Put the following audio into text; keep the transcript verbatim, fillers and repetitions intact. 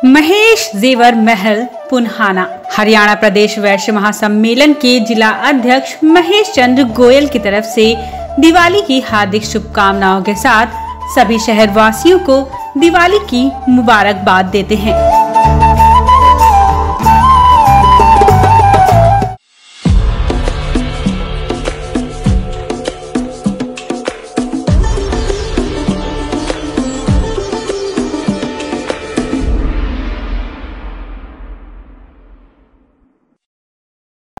महेश जेवर महल पुन्हाना। हरियाणा प्रदेश वैश्य महासम्मेलन के जिला अध्यक्ष महेश चंद्र गोयल की तरफ से दिवाली की हार्दिक शुभकामनाओं के साथ सभी शहर वासियों को दिवाली की मुबारकबाद देते हैं।